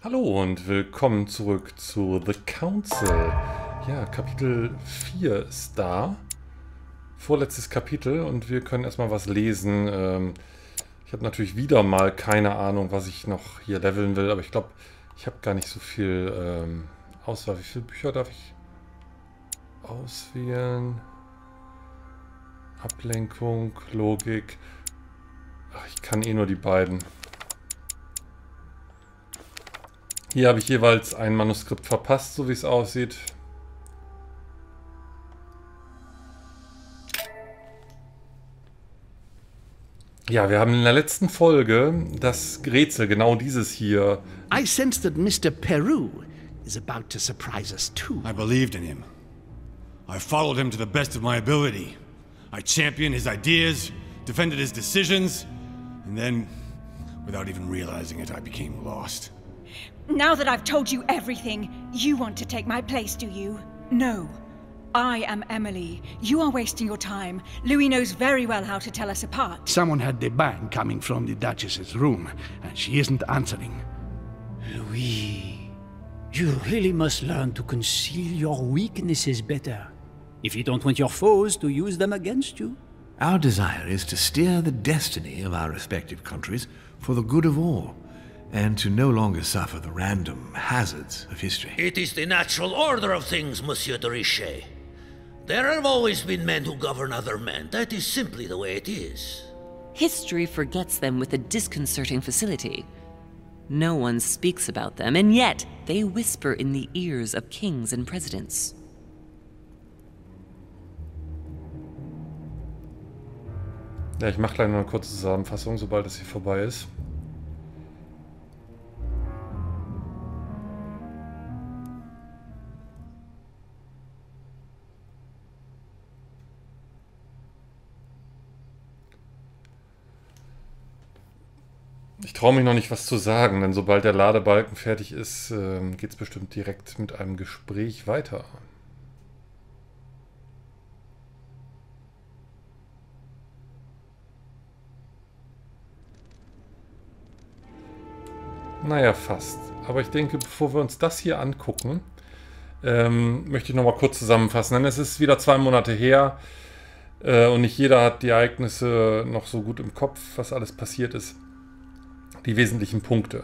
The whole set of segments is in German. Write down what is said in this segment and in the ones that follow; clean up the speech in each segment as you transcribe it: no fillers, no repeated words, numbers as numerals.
Hallo und willkommen zurück zu The Council. Ja, Kapitel 4 ist da. Vorletztes Kapitel und wir können erstmal was lesen. Ich habe natürlich wieder mal keine Ahnung, was ich noch hier leveln will, aber ich glaube, ich habe gar nicht so viel Auswahl. Wie viele Bücher darf ich auswählen? Ablenkung, Logik. Ach, ich kann eh nur die beiden. Hier habe ich jeweils ein Manuskript verpasst, so wie es aussieht. Ja, wir haben in der letzten Folge das Rätsel, genau dieses hier. I sense that Mr. Peru is about to surprise us too. I believed in him. I followed him to the best of my ability. I championed his ideas, defended his decisions, and then, without even realizing it, I became lost. Now that I've told you everything, you want to take my place, do you? No. I am Emily. You are wasting your time. Louis knows very well how to tell us apart. Someone had the bang coming from the Duchess's room, and she isn't answering. Louis, you really must learn to conceal your weaknesses better, if you don't want your foes to use them against you. Our desire is to steer the destiny of our respective countries for the good of all, and to no longer suffer the random hazards of history. It is the natural order of things, Monsieur de Richet. There have always been men who govern other men. That is simply the way it is. History forgets them with a disconcerting facility. No one speaks about them, and yet they whisper in the ears of kings and presidents. Ja, ich mache gleich noch eine kurze Zusammenfassung, sobald es hier vorbei ist. Ich traue mich noch nicht, was zu sagen, denn sobald der Ladebalken fertig ist, geht es bestimmt direkt mit einem Gespräch weiter. Naja, fast. Aber ich denke, bevor wir uns das hier angucken, möchte ich noch mal kurz zusammenfassen. Denn es ist wieder 2 Monate her und nicht jeder hat die Ereignisse noch so gut im Kopf, was alles passiert ist. Die wesentlichen Punkte.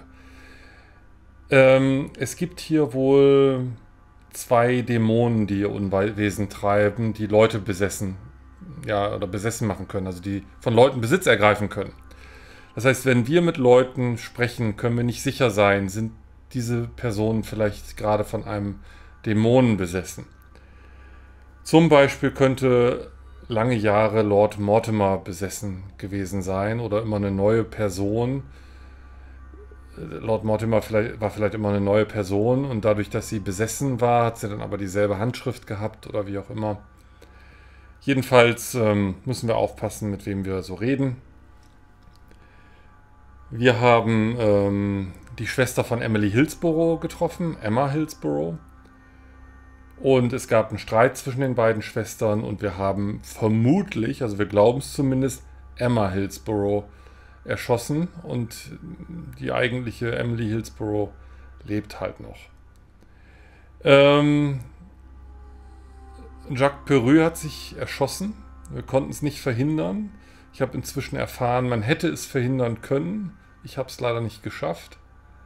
Es gibt hier wohl 2 Dämonen, die ihr Unwesen treiben, die Leute besessen, ja, oder besessen machen können, also die von Leuten Besitz ergreifen können. Das heißt, wenn wir mit Leuten sprechen, können wir nicht sicher sein, sind diese Personen vielleicht gerade von einem Dämonen besessen. Zum Beispiel könnte lange Jahre Lord Mortimer besessen gewesen sein oder immer eine neue Person. Lord Mortimer war vielleicht immer eine neue Person und dadurch, dass sie besessen war, hat sie dann aber dieselbe Handschrift gehabt oder wie auch immer. Jedenfalls müssen wir aufpassen, mit wem wir so reden. Wir haben die Schwester von Emily Hillsborough getroffen, Emma Hillsborough. Und es gab einen Streit zwischen den beiden Schwestern und wir haben vermutlich, also wir glauben es zumindest, Emma Hillsborough erschossen und die eigentliche Emily Hillsborough lebt halt noch. Jacques Peru hat sich erschossen. Wir konnten es nicht verhindern. Ich habe inzwischen erfahren, man hätte es verhindern können. Ich habe es leider nicht geschafft.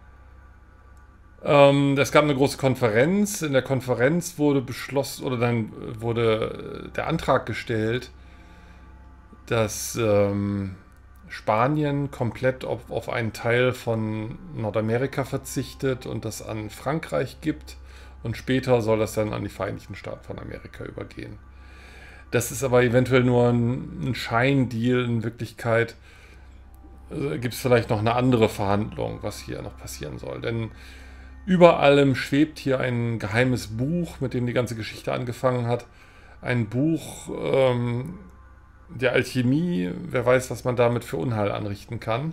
Es gab eine große Konferenz. In der Konferenz wurde beschlossen, oder dann wurde der Antrag gestellt, dass Spanien komplett auf einen Teil von Nordamerika verzichtet und das an Frankreich gibt. Und später soll das dann an die Vereinigten Staaten von Amerika übergehen. Das ist aber eventuell nur ein Scheindeal. In Wirklichkeit gibt es vielleicht noch eine andere Verhandlung, was hier noch passieren soll. Denn über allem schwebt hier ein geheimes Buch, mit dem die ganze Geschichte angefangen hat. Ein Buch der Alchemie. Wer weiß, was man damit für Unheil anrichten kann.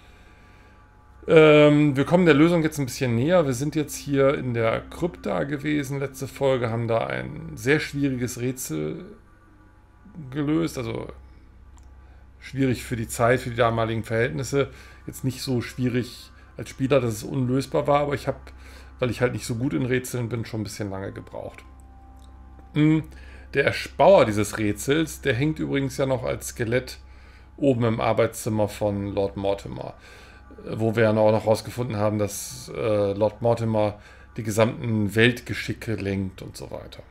Wir kommen der Lösung jetzt ein bisschen näher. Wir sind jetzt hier in der Krypta gewesen. Letzte Folge haben da ein sehr schwieriges Rätsel gelöst. Also schwierig für die Zeit, für die damaligen Verhältnisse. Jetzt nicht so schwierig als Spieler, dass es unlösbar war, aber ich habe, weil ich halt nicht so gut in Rätseln bin, schon ein bisschen lange gebraucht. Der Ersbauer dieses Rätsels, der hängt übrigens ja noch als Skelett oben im Arbeitszimmer von Lord Mortimer, wo wir ja auch noch herausgefunden haben, dass Lord Mortimer die gesamten Weltgeschicke lenkt und so weiter.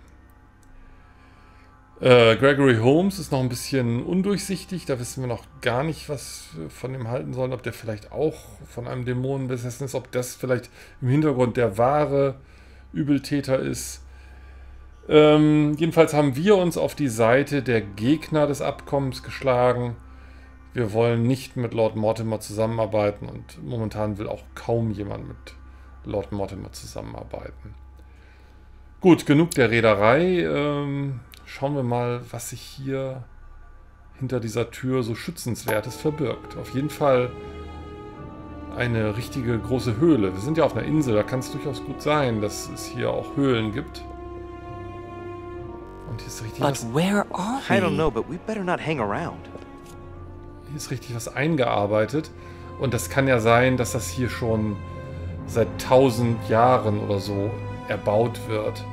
Gregory Holmes ist noch ein bisschen undurchsichtig, da wissen wir noch gar nicht, was wir von ihm halten sollen, ob der vielleicht auch von einem Dämonen besessen ist, ob das vielleicht im Hintergrund der wahre Übeltäter ist. Jedenfalls haben wir uns auf die Seite der Gegner des Abkommens geschlagen. Wir wollen nicht mit Lord Mortimer zusammenarbeiten und momentan will auch kaum jemand mit Lord Mortimer zusammenarbeiten. Gut, genug der Reederei. Schauen wir mal, was sich hier hinter dieser Tür so Schützenswertes verbirgt. Auf jeden Fall eine richtige große Höhle. Wir sind ja auf einer Insel, da kann es durchaus gut sein, dass es hier auch Höhlen gibt. Und hier ist richtig was... But where are we? I don't know, but we better not hang around. Hier ist richtig was eingearbeitet. Und das kann ja sein, dass das hier schon seit 1000 Jahren oder so erbaut wird.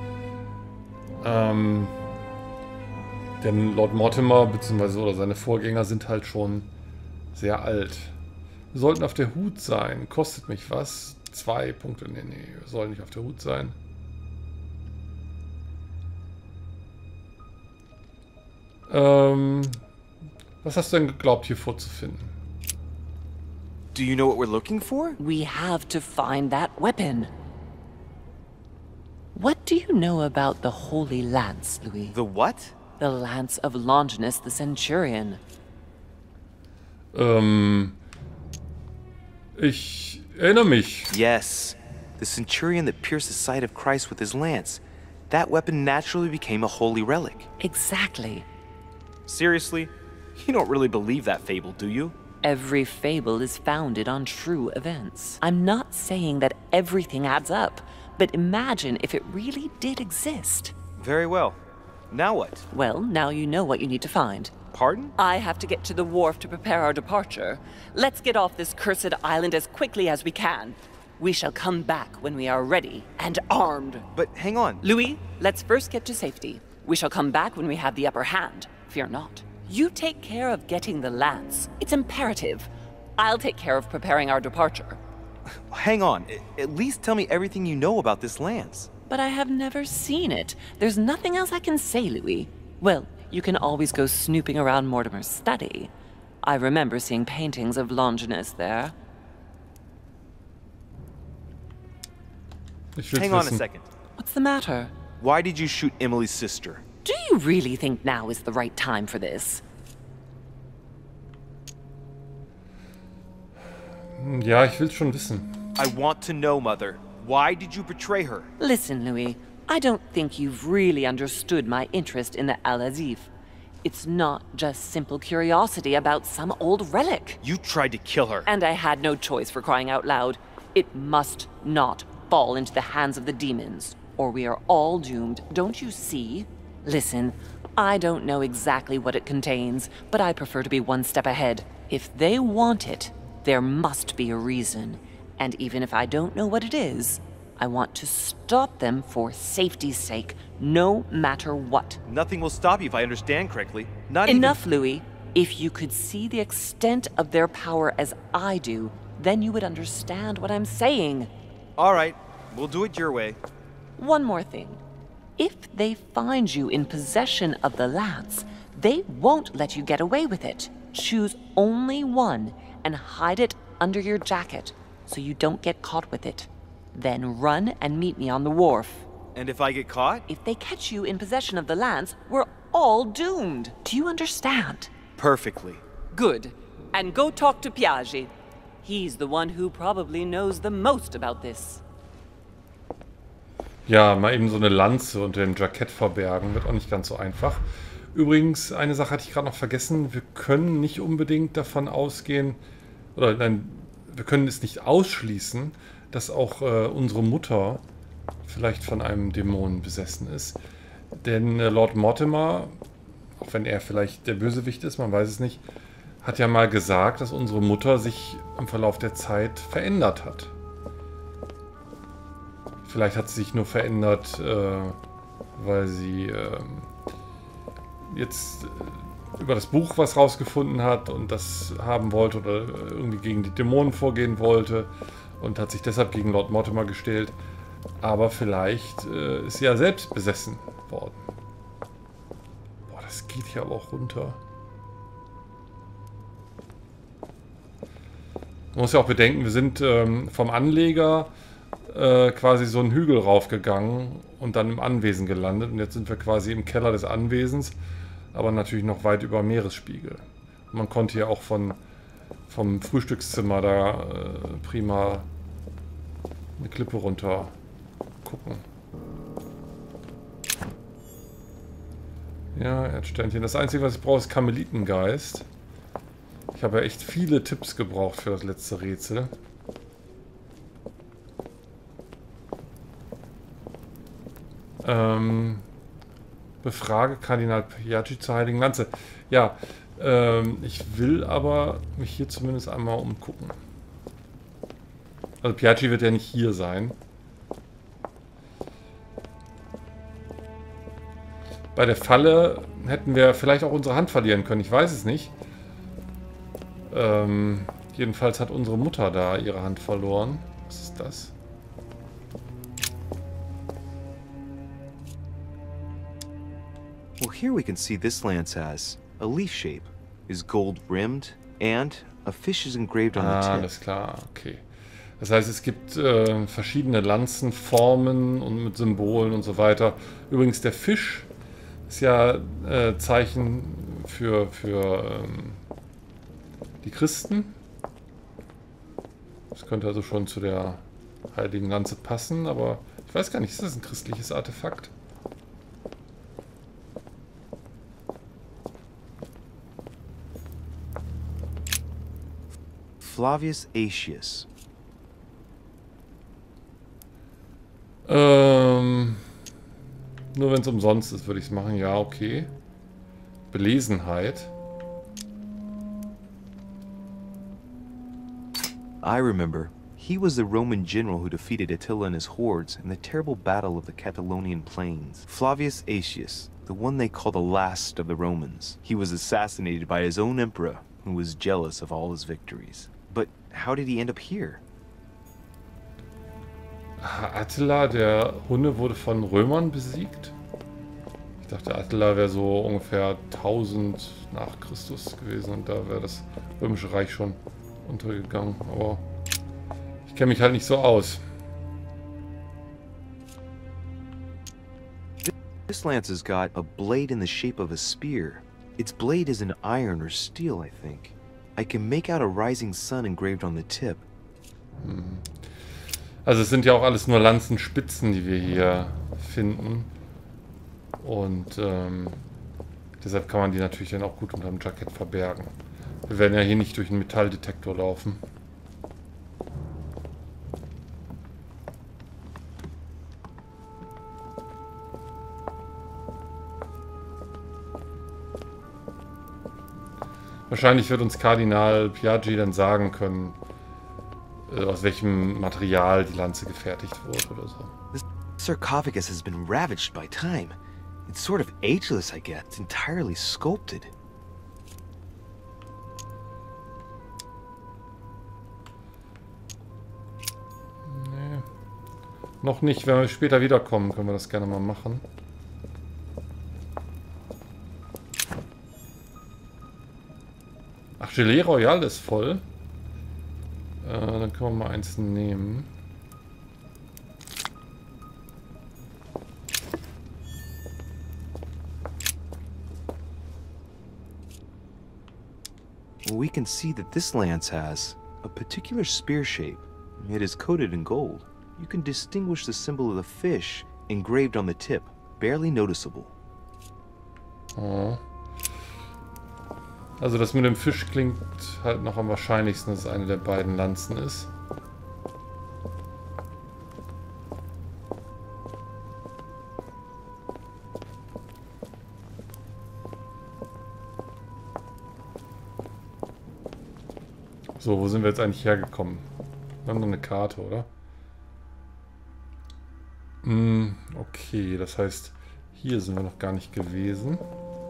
Denn Lord Mortimer bzw. oder seine Vorgänger sind halt schon sehr alt. Wir sollten auf der Hut sein. Kostet mich was? 2 Punkte. Nee, wir sollen nicht auf der Hut sein. Was hast du denn geglaubt, hier vorzufinden? Do you know what we're looking for? We have to find that weapon. What do you know about the Holy Lance, Louis? The what? The Lance of Longinus the Centurion. Ich erinnere mich. Yes. The centurion that pierced the side of Christ with his lance. That weapon naturally became a holy relic. Exactly. Seriously? You don't really believe that fable, do you? Every fable is founded on true events. I'm not saying that everything adds up, but imagine if it really did exist. Very well. Now what? Well, now you know what you need to find. Pardon? I have to get to the wharf to prepare our departure. Let's get off this cursed island as quickly as we can. We shall come back when we are ready and armed. But hang on. Louis, let's first get to safety. We shall come back when we have the upper hand. Fear not. You take care of getting the lance. It's imperative. I'll take care of preparing our departure. Hang on. At least tell me everything you know about this lance. But I have never seen it. There's nothing else I can say, Louis. Well, you can always go snooping around Mortimer's study. I remember seeing paintings of Longinus there. Hang on a second. What's the matter? Why did you shoot Emily's sister? Do you really think now is the right time for this? Ja, ich will's schon wissen. I want to know, Mother. Why did you betray her? Listen, Louis. I don't think you've really understood my interest in the Al-Azif. It's not just simple curiosity about some old relic. You tried to kill her. And I had no choice, for crying out loud. It must not fall into the hands of the demons, or we are all doomed, don't you see? Listen, I don't know exactly what it contains, but I prefer to be one step ahead. If they want it, there must be a reason. And even if I don't know what it is, I want to stop them for safety's sake, no matter what. Nothing will stop you if I understand correctly. Not Enough, Louis. If you could see the extent of their power as I do, then you would understand what I'm saying. All right, we'll do it your way. One more thing. If they find you in possession of the lance, they won't let you get away with it. Choose only one and hide it under your jacket so you don't get caught with it. Then run and meet me on the wharf. And if I get caught? If they catch you in possession of the lance, we're all doomed. Do you understand? Perfectly. Good. And go talk to Piaggi. He's the one who probably knows the most about this. Ja, mal eben so eine Lanze unter dem Jackett verbergen, wird auch nicht ganz so einfach. Übrigens, eine Sache hatte ich gerade noch vergessen. Wir können nicht unbedingt davon ausgehen, oder nein, wir können es nicht ausschließen, dass auch unsere Mutter vielleicht von einem Dämonen besessen ist. Denn Lord Mortimer, auch wenn er vielleicht der Bösewicht ist, man weiß es nicht, hat ja mal gesagt, dass unsere Mutter sich im Verlauf der Zeit verändert hat. Vielleicht hat sie sich nur verändert, weil sie jetzt über das Buch was rausgefunden hat und das haben wollte oder irgendwie gegen die Dämonen vorgehen wollte und hat sich deshalb gegen Lord Mortimer gestellt. Aber vielleicht ist sie ja selbst besessen worden. Boah, das geht hier aber auch runter. Man muss ja auch bedenken, wir sind vom Anleger quasi so einen Hügel raufgegangen und dann im Anwesen gelandet. Und jetzt sind wir quasi im Keller des Anwesens, aber natürlich noch weit über Meeresspiegel. Und man konnte hier auch vom Frühstückszimmer da prima eine Klippe runter gucken. Ja, Erdsternchen. Das Einzige, was ich brauche, ist Karmelitengeist. Ich habe ja echt viele Tipps gebraucht für das letzte Rätsel. Befrage Kardinal Piaggi zur Heiligen Lanze. Ja, ich will aber mich hier zumindest einmal umgucken. Also Piaggi wird ja nicht hier sein. Bei der Falle hätten wir vielleicht auch unsere Hand verlieren können. Ich weiß es nicht. Jedenfalls hat unsere Mutter da ihre Hand verloren. Was ist das? Well, here we can see this lance has a leaf shape, is gold rimmed, and a fish is engraved on the tip. Alles klar, okay. Das heißt, es gibt verschiedene Lanzenformen und mit Symbolen und so weiter. Übrigens, der Fisch ist ja Zeichen für die Christen. Das könnte also schon zu der Heiligen Lanze passen, aber ich weiß gar nicht, ist das ein christliches Artefakt? Flavius Aetius. Nur wenn es umsonst ist, würde ich es machen. Ja, okay. Belesenheit. I remember. He was the Roman general who defeated Attila and his hordes in the terrible battle of the Catalonian plains. Flavius Aetius, the one they call the last of the Romans. He was assassinated by his own emperor, who was jealous of all his victories. But how did he end up here? Attila, der Hunde, wurde von Römern besiegt. Ich dachte, Attila wäre so ungefähr 1000 nach Christus gewesen und da wäre das Römische Reich schon untergegangen. Aber ich kenne mich halt nicht so aus. This lance has got a blade in the shape of a spear. Its blade is in iron or steel, I think. I can make out a rising sun engraved on the tip. Also es sind ja auch alles nur Lanzenspitzen, die wir hier finden. Und deshalb kann man die natürlich dann auch gut unter dem Jackett verbergen. Wir werden ja hier nicht durch einen Metalldetektor laufen. Wahrscheinlich wird uns Kardinal Piaggi dann sagen können, aus welchem Material die Lanze gefertigt wurde oder so. This sarcophagus has been ravaged by time. It's sort of ageless, I guess. It's entirely sculpted. Nee. Noch nicht. Wenn wir später wiederkommen, können wir das gerne mal machen. Ach, Gelee Royal ist voll. Dann können wir mal eins nehmen. We can see that this lance has a particular spear shape. It is coated in gold. You can distinguish the symbol of the fish engraved on the tip, barely noticeable. Oh. Also das mit dem Fisch klingt halt noch am wahrscheinlichsten, dass es eine der beiden Lanzen ist. So, wo sind wir jetzt eigentlich hergekommen? Wir haben noch eine Karte, oder? Okay, das heißt, hier sind wir noch gar nicht gewesen.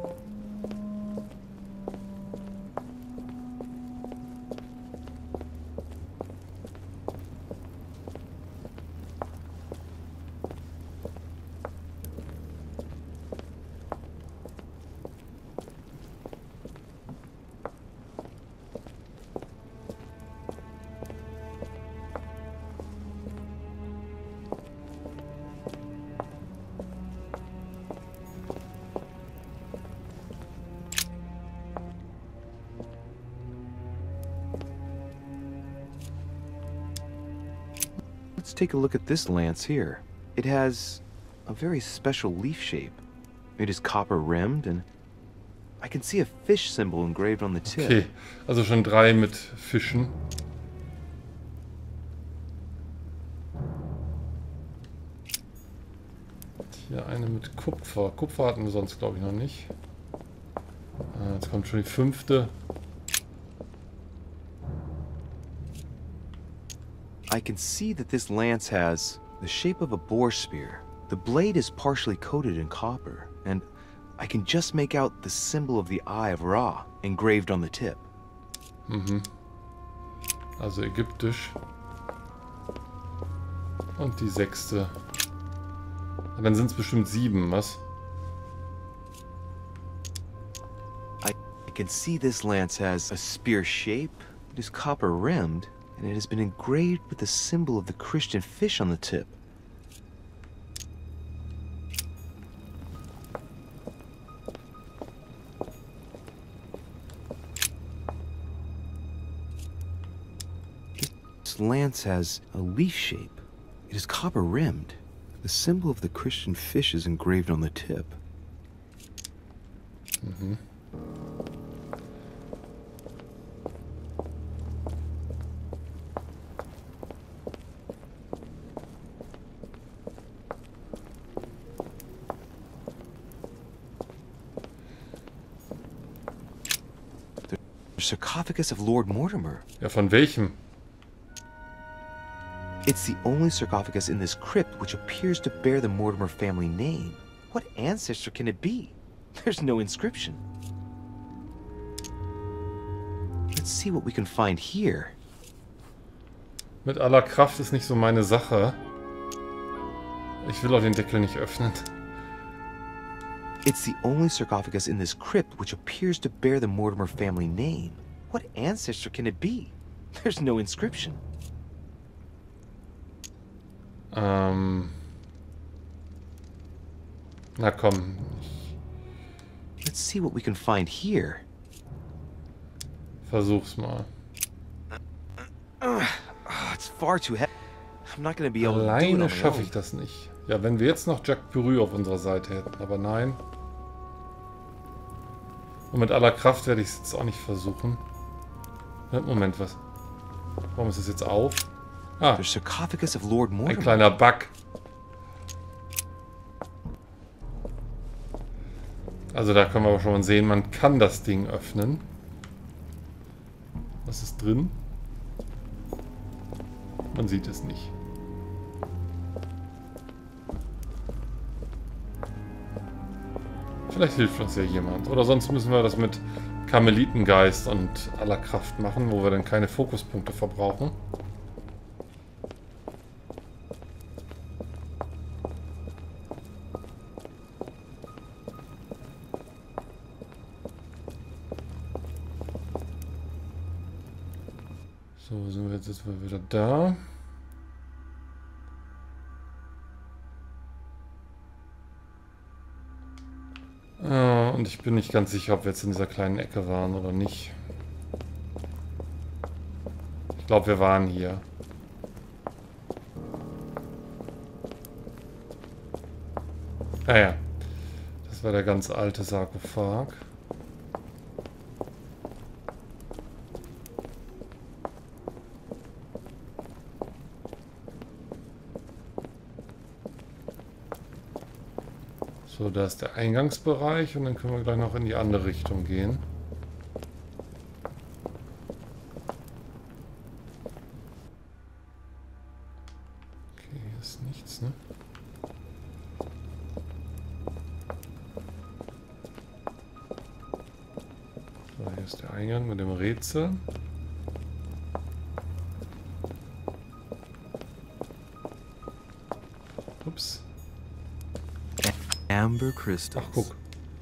Let's take a look at this lance here. It has a very special leaf shape. It is copper rimmed and I can see a fish symbol engraved on the tip. Okay, also schon 3 mit Fischen. Hier eine mit Kupfer. Kupfer hatten wir sonst, glaube ich, noch nicht. Jetzt kommt schon die 5. I can see that this lance has the shape of a boar spear. The blade is partially coated in copper, and I can just make out the symbol of the Eye of Ra engraved on the tip. Also ägyptisch. Und die 6. Dann sind es bestimmt 7, was? I can see this lance has a spear shape. It is copper rimmed, and it has been engraved with the symbol of the Christian fish on the tip. This lance has a leaf shape. It is copper rimmed. The symbol of the Christian fish is engraved on the tip. The sarcophagus of Lord Mortimer. Ja, von welchem? It's the only sarcophagus in this crypt which appears to bear the Mortimer family name. What ancestor can it be? There's no inscription. Let's see what we can find here. Mit aller Kraft ist nicht so meine Sache. Ich will auch den Deckel nicht öffnen. It's the only sarcophagus in this crypt which appears to bear the Mortimer family name. What ancestor can it be? There's no inscription. Na komm. Let's see what we can find here. Versuch's mal. It's far too heavy. I'm not going to be able to do it on Alleine my schaffe own. ich das nicht. Ja, wenn wir jetzt noch Jack Purue auf unserer Seite hätten, aber nein. Und mit aller Kraft werde ich es jetzt auch nicht versuchen. Moment, was? Warum ist es jetzt auf? Ah, The sarcophagus of Lord ein Mortimer. kleiner Bug. Also da können wir aber schon mal sehen, man kann das Ding öffnen. Was ist drin? Man sieht es nicht. Vielleicht hilft uns ja jemand. Oder sonst müssen wir das mit Karmelitengeist und aller Kraft machen, wo wir dann keine Fokuspunkte verbrauchen. So, sind wir jetzt wieder da. Und ich bin nicht ganz sicher, ob wir jetzt in dieser kleinen Ecke waren oder nicht. Ich glaube, wir waren hier. Naja, das war der ganz alte Sarkophag. So, da ist der Eingangsbereich und dann können wir gleich noch in die andere Richtung gehen. Hier ist nichts, ne? So, hier ist der Eingang mit dem Rätsel. Ups. Amber crystals. Ach, guck.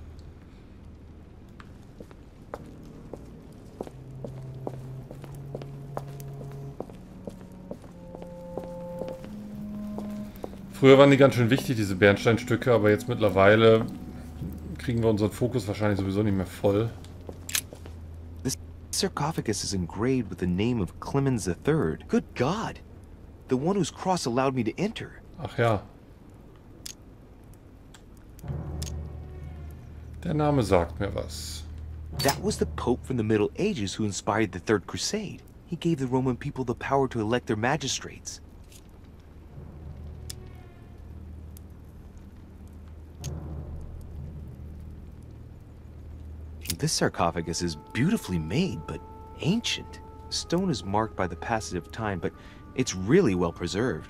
Früher waren die ganz schön wichtig, diese Bernsteinstücke, aber jetzt mittlerweile kriegen wir unseren Fokus wahrscheinlich sowieso nicht mehr voll. This sarcophagus is engraved with the name of Clemens III. Good God! The one whose cross allowed me to enter. Ach ja. Der Name sagt mir was. That was the Pope from the Middle Ages who inspired the Third Crusade. He gave the Roman people the power to elect their magistrates. This sarcophagus is beautifully made, but ancient. Stone is marked by the passage of time, but it's really well preserved.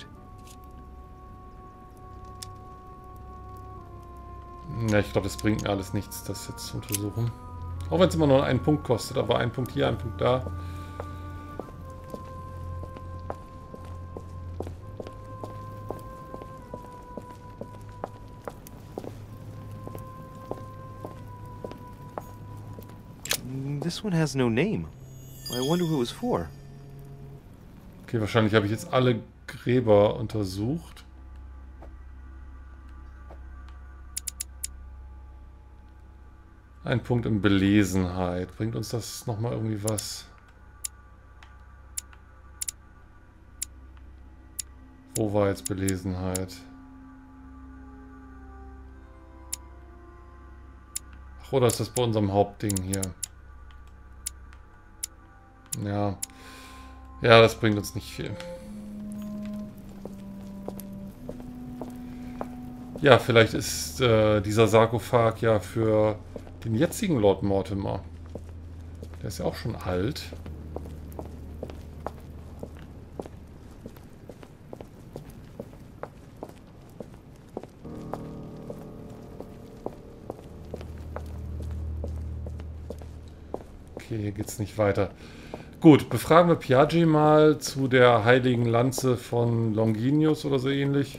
Ja, ich glaube, das bringt mir alles nichts, das jetzt zu untersuchen. Auch wenn es immer nur einen Punkt kostet, aber ein Punkt hier, ein Punkt da. This one has no name. I wonder who it was for. Okay, wahrscheinlich habe ich jetzt alle Gräber untersucht. Ein Punkt in Belesenheit. Bringt uns das nochmal irgendwie was? Wo war jetzt Belesenheit? Ach, oder ist das bei unserem Hauptding hier? Ja. Ja, das bringt uns nicht viel. Ja, vielleicht ist dieser Sarkophag ja für den jetzigen Lord Mortimer. Der ist ja auch schon alt. Okay, hier geht's nicht weiter. Gut, befragen wir Piaggi mal zu der heiligen Lanze von Longinus oder so ähnlich.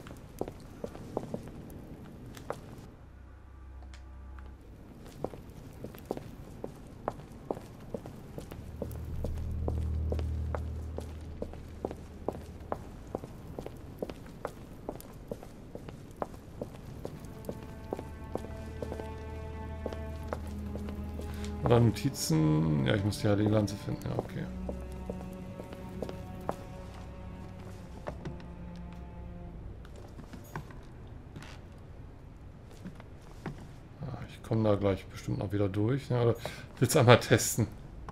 Oder Notizen. Ja, ich muss die heilige Lanze finden. Ja, okay. Ich komme da gleich bestimmt noch wieder durch. Ja, oder willst du einmal testen?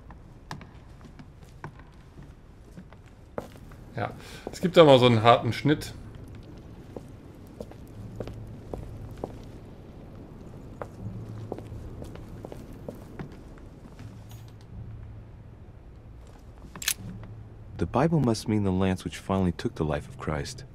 Ja, es gibt da mal so einen harten Schnitt. The Bible must mean the lance which finally took the life of Christ.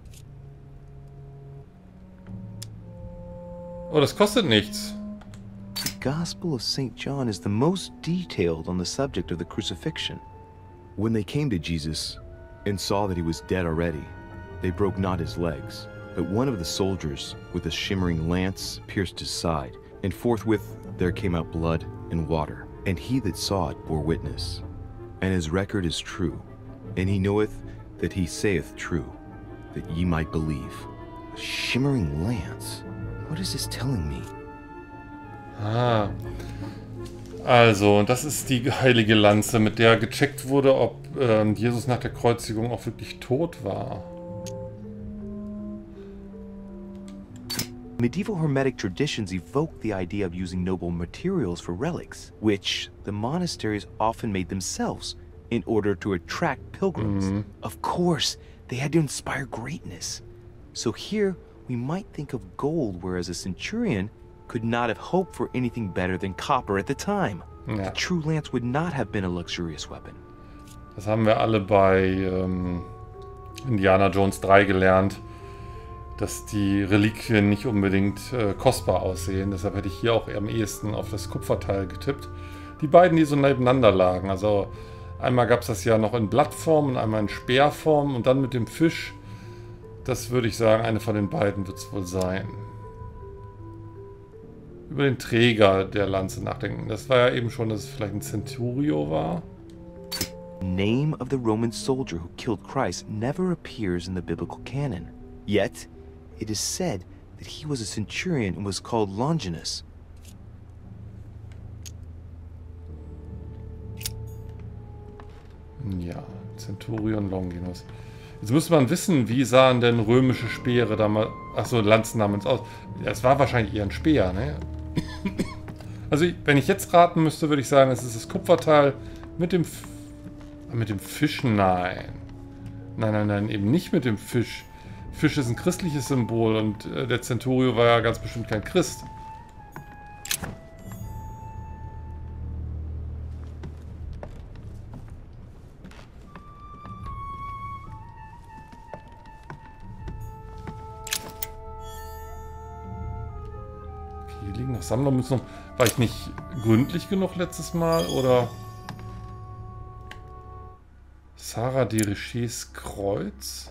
Oh, das kostet nichts. The Gospel of St. John is the most detailed on the subject of the crucifixion. When they came to Jesus and saw that he was dead already, they broke not his legs, but one of the soldiers with a shimmering lance pierced his side, and forthwith there came out blood and water. And he that saw it bore witness, and his record is true. And he knoweth that he saith true, that ye might believe. A shimmering lance? What is this telling me? Ah. Also, das ist die heilige Lanze, mit der gecheckt wurde, ob Jesus nach der Kreuzigung auch wirklich tot war. Medieval Hermetic traditions evoke the idea of using noble materials for relics, which the monasteries often made themselves in order to attract pilgrims. Of course, they had to inspire greatness. So here, we might think of gold, whereas a centurion could not have hoped for anything better than copper at the time. Ja. A true lance would not have been a luxurious weapon. Das haben wir alle bei Indiana Jones 3 gelernt. dass die Reliquien nicht unbedingt kostbar aussehen. Deshalb hätte ich hier auch am ehesten auf das Kupferteil getippt. Die beiden, die so nebeneinander lagen. Also einmal gab es das ja noch in Blattform und einmal in Speerform und dann mit dem Fisch. Das würde ich sagen, eine von den beiden wird es wohl sein. Über den Träger der Lanze nachdenken. Das war ja eben schon, dass es vielleicht ein Centurio war. Name of the Roman soldier who killed Christ never appears in the biblical canon. Yet, it is said that he was a centurion and was called Longinus. Ja, Centurion Longinus. Jetzt müsste man wissen, wie sahen denn römische Speere damals, achso, Lanzen damals aus. Es war wahrscheinlich eher ein Speer, ne? Also, wenn ich jetzt raten müsste, würde ich sagen, es ist das Kupferteil mit dem Fisch. Nein. Nein, eben nicht mit dem Fisch. Fisch ist ein christliches Symbol und der Centurio war ja ganz bestimmt kein Christ. Hier liegen noch Sammlermünzen. War ich nicht gründlich genug letztes Mal, oder? Sarah de Richets Kreuz?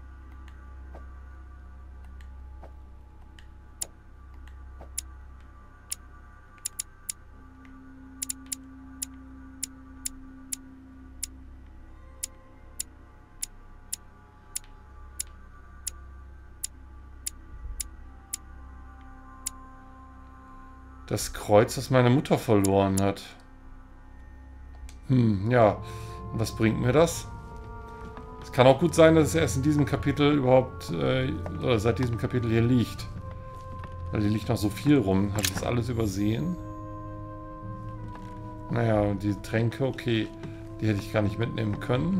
Das Kreuz, das meine Mutter verloren hat. Ja. Und was bringt mir das? Es kann auch gut sein, dass es erst in diesem Kapitel überhaupt, oder seit diesem Kapitel hier liegt. Weil hier liegt noch so viel rum. Habe ich das alles übersehen? Naja, die Tränke, okay. Die hätte ich gar nicht mitnehmen können.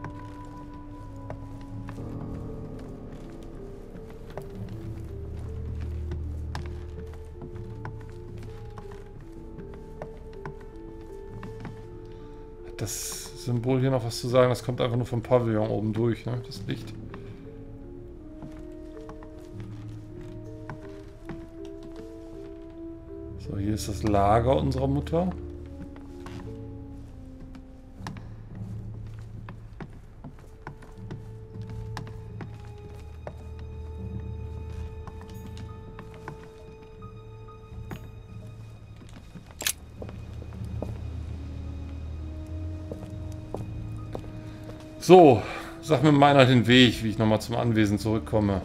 Das Symbol hier noch was zu sagen, das kommt einfach nur vom Pavillon oben durch, ne? Das Licht. So, hier ist das Lager unserer Mutter. So, sag mir meiner den Weg, wie ich nochmal zum Anwesen zurückkomme.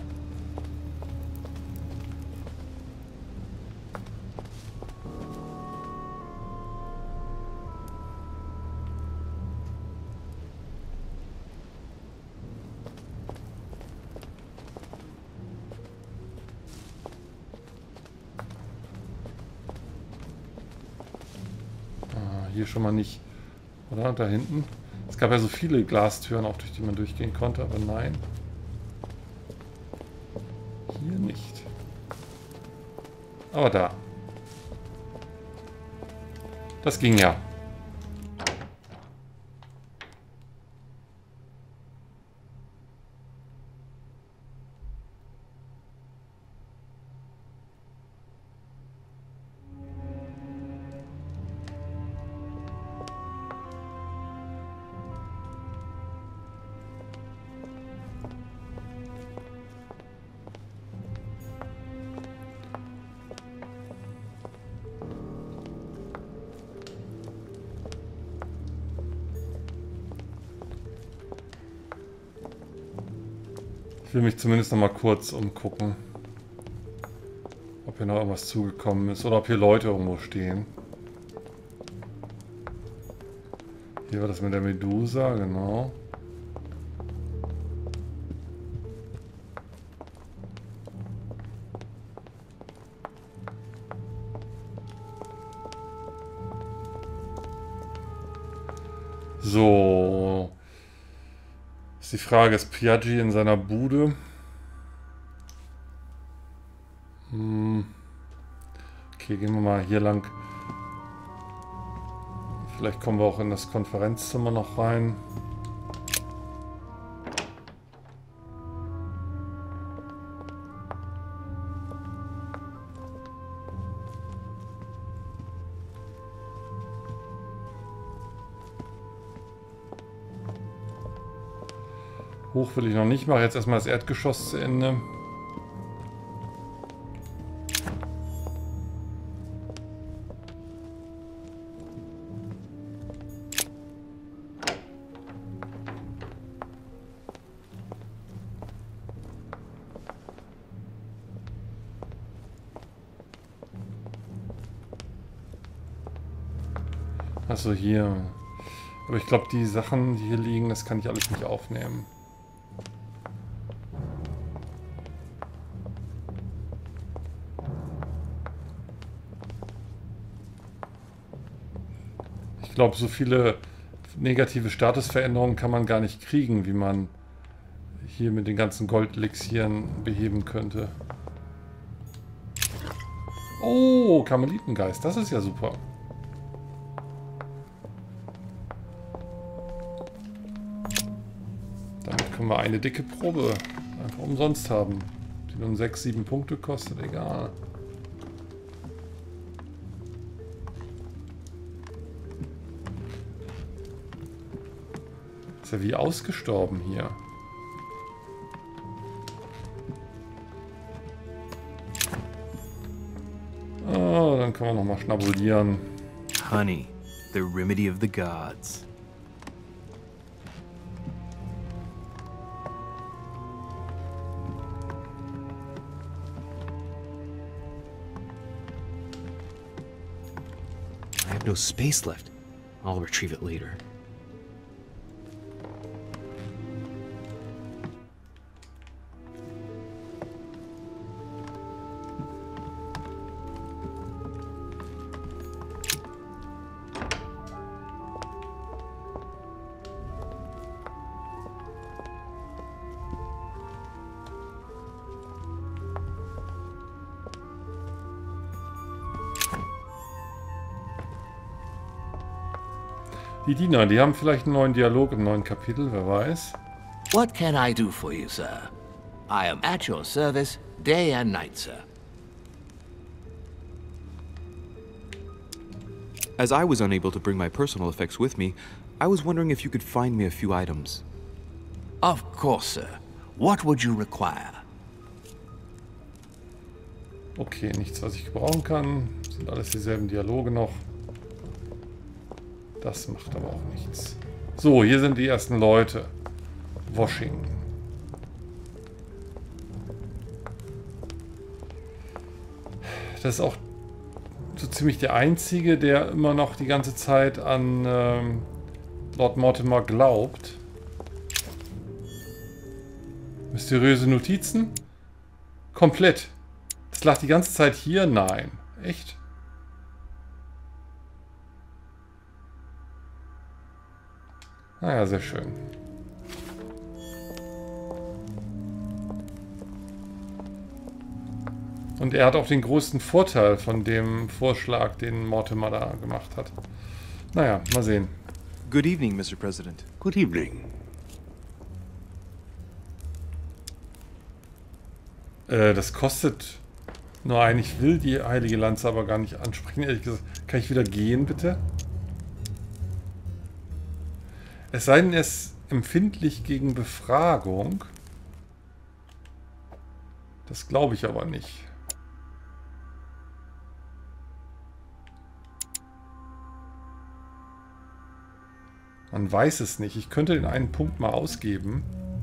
Ah, hier schon mal nicht. Oder? Da hinten. Es gab ja so viele Glastüren, auch durch die man durchgehen konnte, aber nein. Hier nicht. Aber da. Das ging ja. Ich will mich zumindest noch mal kurz umgucken, ob hier noch irgendwas zugekommen ist oder ob hier Leute irgendwo stehen. Hier war das mit der Medusa, genau. So. Ist die Frage, ist Piaggi in seiner Bude? Okay, gehen wir mal hier lang. Vielleicht kommen wir auch in das Konferenzzimmer noch rein. Hoch will ich noch nicht. Mache jetzt erstmal das Erdgeschoss zu Ende. Also hier. Aber ich glaube, die Sachen, die hier liegen, das kann ich alles nicht aufnehmen. Ich glaube, so viele negative Statusveränderungen kann man gar nicht kriegen, wie man hier mit den ganzen Goldelixieren beheben könnte. Oh, Karmelitengeist, das ist ja super. Damit können wir eine dicke Probe einfach umsonst haben. Die nun 6, 7 Punkte kostet, egal. Ist ja wie ausgestorben hier. Oh, dann können wir nochmal schnabulieren. Honey, the remedy of the gods. I have no space left. I'll retrieve it later. Die Diener, die haben vielleicht einen neuen Dialog im neuen Kapitel, wer weiß. What can I do for you, sir? I am at your service, day and night, sir. As I was unable to bring my personal effects with me, I was wondering if you could find me a few items. Of course, sir. What would you require? Okay, nichts, was ich gebrauchen kann. Sind alles dieselben Dialoge noch. Das macht aber auch nichts. So, hier sind die ersten Leute. Washington. Das ist auch so ziemlich der Einzige, der immer noch die ganze Zeit an Lord Mortimer glaubt. Mysteriöse Notizen? Komplett. Das lag die ganze Zeit hier? Nein. Echt? Naja, sehr schön. Und er hat auch den größten Vorteil von dem Vorschlag, den Mortimer da gemacht hat. Naja, mal sehen. Good evening, Mr. President. Good evening. Das kostet nur ein. Ich will die heilige Lanze aber gar nicht ansprechen. Ehrlich gesagt, kann ich wieder gehen, bitte? Es sei denn, er ist empfindlich gegen Befragung. Das glaube ich aber nicht. Man weiß es nicht. Ich könnte den einen Punkt mal ausgeben.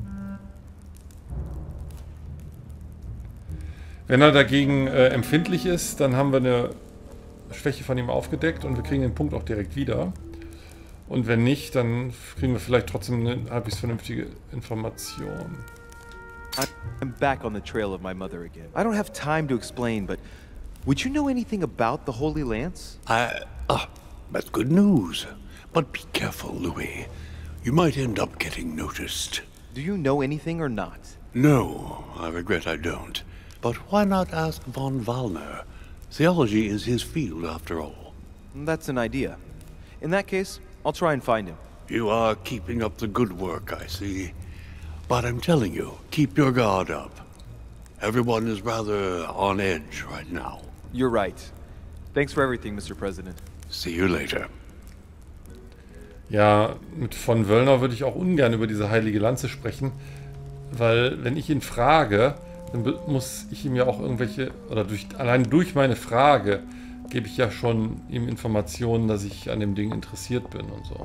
Wenn er dagegen empfindlich ist, dann haben wir eine Schwäche von ihm aufgedeckt und wir kriegen den Punkt auch direkt wieder. Und wenn nicht, dann kriegen wir vielleicht trotzdem eine halbwegs vernünftige Information. I'm back on the trail of my mother again. I don't have time to explain, but would you know anything about the Holy Lance? That's good news. But be careful, Louis. You might end up getting noticed. Do you know anything or not? No, I regret I don't. But why not ask von Wallner? Theology is his field, after all. That's an idea. In that case, I'll try and find him. You are keeping up the good work, I see. But I'm telling you, keep your guard up. Everyone is rather on edge right now. You're right. Thanks for everything, Mr. President. See you later. Ja, mit von Wöllner würde ich auch ungern über diese heilige Lanze sprechen. Weil, wenn ich ihn frage, dann muss ich ihm ja auch irgendwelche, oder allein durch meine Frage gebe ich ja schon ihm Informationen, dass ich an dem Ding interessiert bin und so.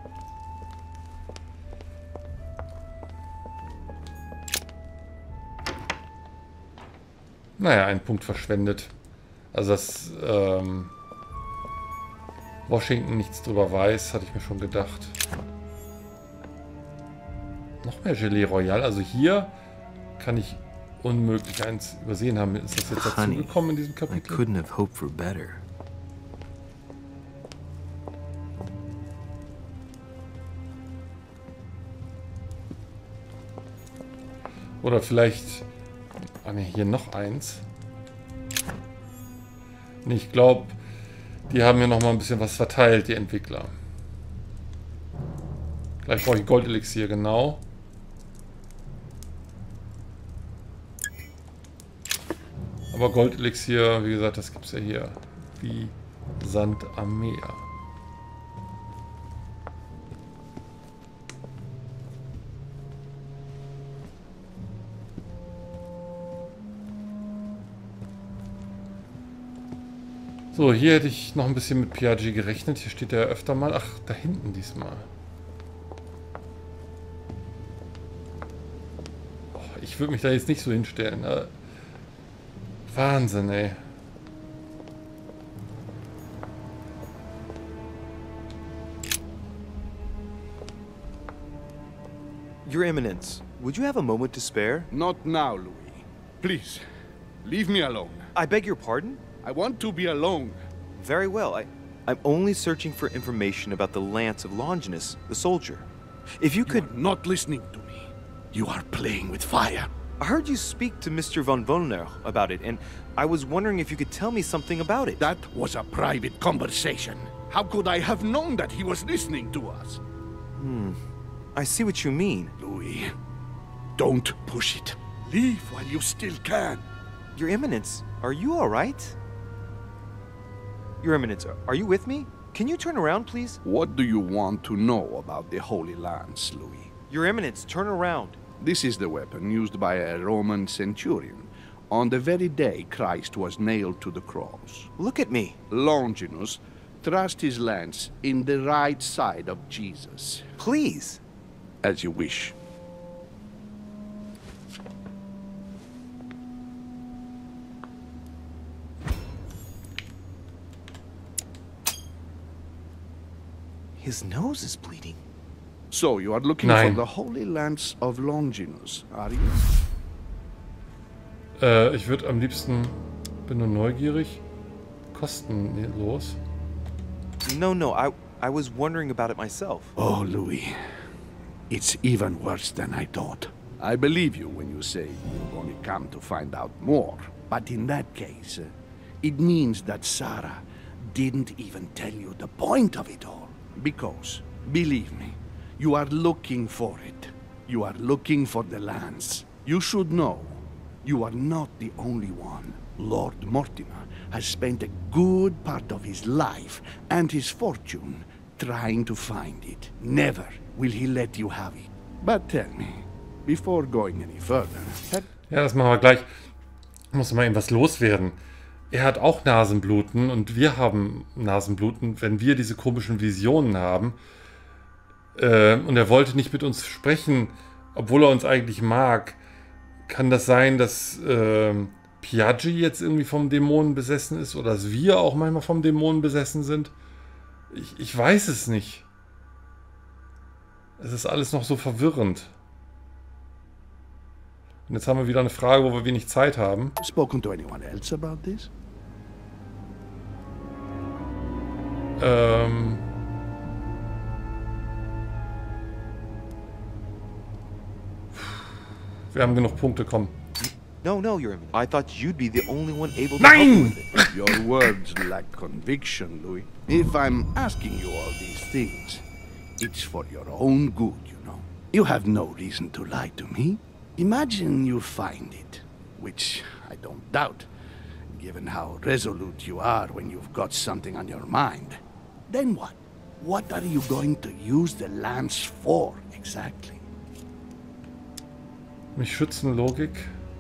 Naja, ein Punkt verschwendet. Also, dass Washington nichts drüber weiß, hatte ich mir schon gedacht. Noch mehr Gelee Royal. Also hier kann ich unmöglich eins übersehen haben. Ist das jetzt dazu gekommen in diesem Kapitel? I couldn't have hoped for better. Oder vielleicht... Ah ne, hier noch eins. Nee, ich glaube, die haben mir noch mal ein bisschen was verteilt, die Entwickler. Gleich brauche ich Goldelixier, genau. Aber Goldelixier, wie gesagt, das gibt es ja hier wie Sand am Meer. So, hier hätte ich noch ein bisschen mit Piaggi gerechnet. Hier steht er öfter mal. Ach, da hinten diesmal. Oh, ich würde mich da jetzt nicht so hinstellen. Wahnsinn, ey. Your Eminence, would you have a moment to spare? Not now, Louis. Please, leave me alone. I beg your pardon? I want to be alone. Very well. I'm only searching for information about the lance of Longinus, the soldier. If you could... You are not listening to me. You are playing with fire. I heard you speak to Mr. von Wollner about it, and I was wondering if you could tell me something about it. That was a private conversation. How could I have known that he was listening to us? I see what you mean. Louis, don't push it. Leave while you still can. Your Eminence, are you all right? Your Eminence, are you with me? Can you turn around, please? What do you want to know about the Holy Lance, Louis? Your Eminence, turn around. This is the weapon used by a Roman centurion on the very day Christ was nailed to the cross. Look at me. Longinus thrust his lance in the right side of Jesus. Please. As you wish. His nose is bleeding. So, you are looking for the Holy Lance of Longinus, are you? Ich würde am liebsten... Bin nur neugierig. Kostenlos. No, I was wondering about it myself. Oh, Louis. It's even worse than I thought. I believe you when you say you've only come to find out more. But in that case, it means that Sarah didn't even tell you the point of it all. Because, believe me, you are looking for it. You are looking for the lance. You should know, you are not the only one. Lord Mortimer has spent a good part of his life and his fortune trying to find it. Never will he let you have it. But tell me, before going any further... Ja, das machen wir gleich. Ich muss mal irgendwas loswerden. Er hat auch Nasenbluten und wir haben Nasenbluten, wenn wir diese komischen Visionen haben. Und er wollte nicht mit uns sprechen, obwohl er uns eigentlich mag. Kann das sein, dass Piaggi jetzt irgendwie vom Dämonen besessen ist oder dass wir auch manchmal vom Dämonen besessen sind? Ich weiß es nicht. Es ist alles noch so verwirrend. Und jetzt haben wir wieder eine Frage, wo wir wenig Zeit haben. Spoken to anyone else about this? Wir haben genug Punkte, komm. No, Your Eminence. I thought you'd be the only one able to help me with it. Your words lack conviction, Louis. If I'm asking you all these things, it's for your own good, you know. You have no reason to lie to me. Imagine you find it, which I don't doubt, given how resolute you are when you've got something on your mind. Then what? What are you going to use the lance for, exactly? Mich schützen, Logik.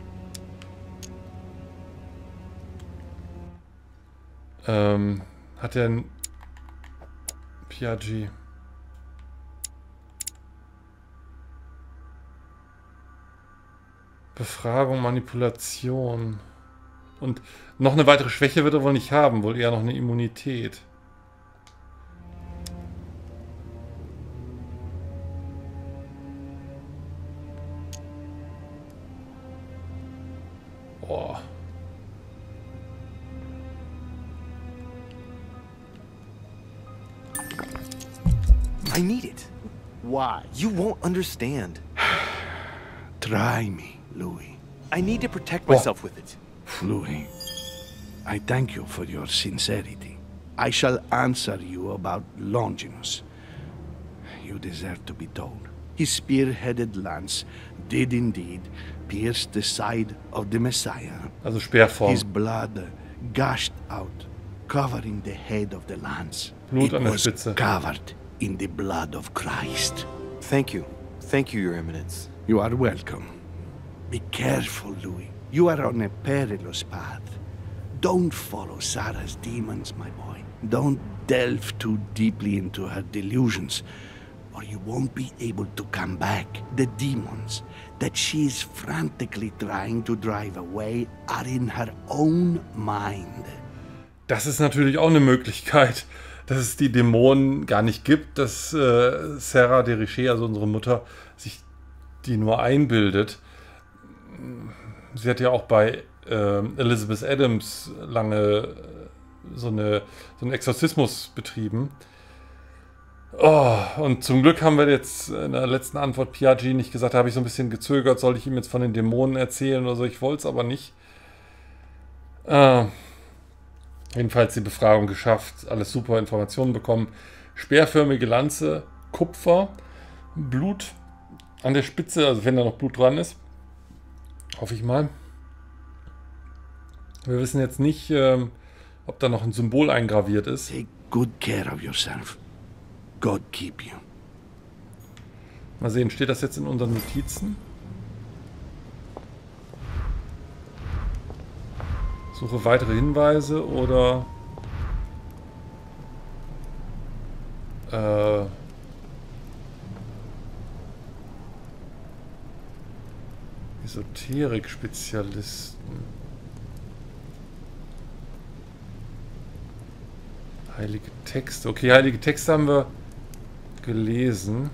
Hat er ein Piaggi? Befragung, Manipulation. Und noch eine weitere Schwäche wird er wohl nicht haben, wohl eher noch eine Immunität. Boah. I need it. Why? You won't understand. Try me, Louis. I need to protect myself with it. Louis, I thank you for your sincerity. I shall answer you about Longinus. You deserve to be told. His spear-headed lance did indeed pierce the side of the Messiah. Also Speerform. His blood gushed out, covering the head of the lance. Blut an der was Spitze. covered in the blood of Christ. Thank you. Thank you, Your Eminence. You are welcome. Be careful, Louis. You are on a perilous path. Don't follow Sarah's demons, my boy. Don't delve too deeply into her delusions, or you won't be able to come back. The demons that she is frantically trying to drive away are in her own mind. Das ist natürlich auch eine Möglichkeit, dass es die Dämonen gar nicht gibt, dass Sarah de Richet, also unsere Mutter, sich die nur einbildet. Sie hat ja auch bei Elizabeth Adams lange so einen Exorzismus betrieben. Oh, und zum Glück haben wir jetzt in der letzten Antwort Piaggi nicht gesagt, da habe ich so ein bisschen gezögert, soll ich ihm jetzt von den Dämonen erzählen oder so, ich wollte es aber nicht. Jedenfalls die Befragung geschafft, alles super, Informationen bekommen. Speerförmige Lanze, Kupfer, Blut an der Spitze, also wenn da noch Blut dran ist. Hoffe ich mal. Wir wissen jetzt nicht, ob da noch ein Symbol eingraviert ist. Take good care of yourself. God keep you. Mal sehen, steht das jetzt in unseren Notizen? Suche weitere Hinweise oder Esoterik-Spezialisten. Heilige Texte. Okay, heilige Texte haben wir gelesen.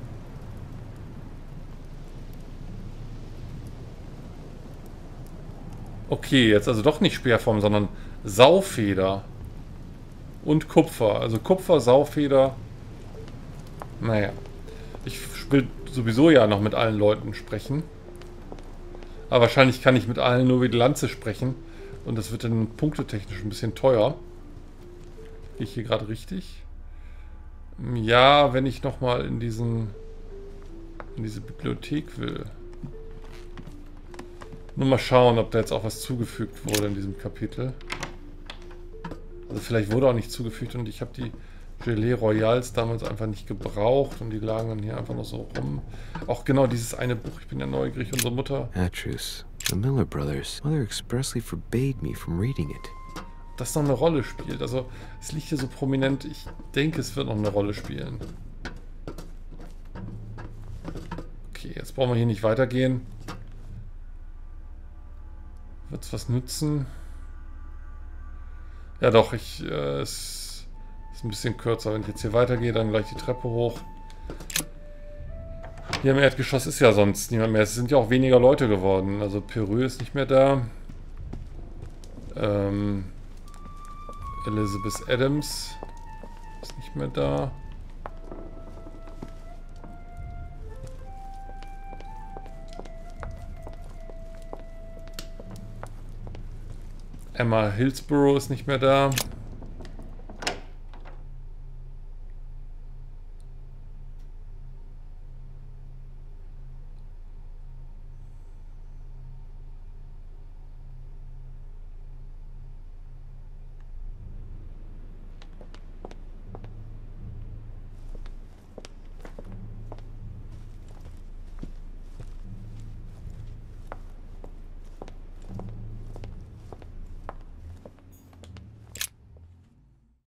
Okay, jetzt also doch nicht Speerform, sondern Saufeder und Kupfer. Also Kupfer, Saufeder. Naja, ich will sowieso ja noch mit allen Leuten sprechen. Aber wahrscheinlich kann ich mit allen nur wie die Lanze sprechen. Und das wird dann punktetechnisch ein bisschen teuer. Gehe ich hier gerade richtig? Ja, wenn ich nochmal in diese Bibliothek will. Nur mal schauen, ob da jetzt auch was zugefügt wurde in diesem Kapitel. Also vielleicht wurde auch nicht zugefügt und ich habe die Gelee Royals damals einfach nicht gebraucht und die lagen dann hier einfach noch so rum. Auch genau dieses eine Buch, ich bin ja neugierig, unsere Mutter. Atreus, the Miller brothers. Mother expressly forbade me from reading it. Das noch eine Rolle spielt. Also es liegt hier so prominent, ich denke, es wird noch eine Rolle spielen. Okay, jetzt brauchen wir hier nicht weitergehen. Wird es was nützen? Ja doch, es ist ein bisschen kürzer. Wenn ich jetzt hier weitergehe, dann gleich die Treppe hoch. Hier im Erdgeschoss ist ja sonst niemand mehr. Es sind ja auch weniger Leute geworden. Also Perreux ist nicht mehr da. Elizabeth Adams ist nicht mehr da. Emma Hillsborough ist nicht mehr da.